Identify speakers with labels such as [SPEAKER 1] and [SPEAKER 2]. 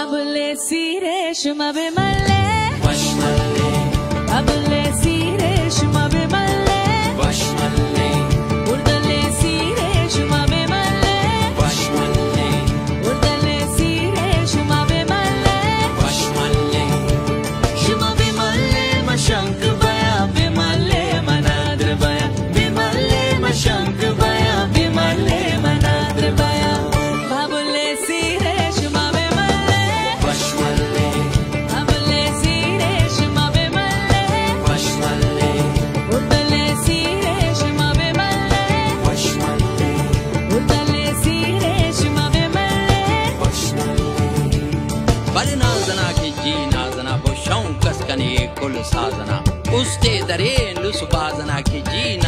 [SPEAKER 1] Babule sire shuma be malle
[SPEAKER 2] wash malle
[SPEAKER 1] Babule sire shuma be malle
[SPEAKER 2] wash malle
[SPEAKER 1] Urdale sire shuma be malle
[SPEAKER 2] wash malle
[SPEAKER 1] Urdale sire shuma be malle
[SPEAKER 2] wash malle shuma be malle mashank baya be malle manadr baya be malle mashank baya be malle manadr baya
[SPEAKER 1] Babule sire shuma be malle
[SPEAKER 2] wash malle
[SPEAKER 1] Babule sire shuma be malle
[SPEAKER 2] wash malle
[SPEAKER 1] Urdale sire shuma be malle
[SPEAKER 2] wash malle
[SPEAKER 1] Urdale sire shuma be malle
[SPEAKER 2] wash malle
[SPEAKER 3] बड़े नाजना के जी नाजना वो शौक कस कने कुल साजना उस्ते दरे लुस बाजना के जी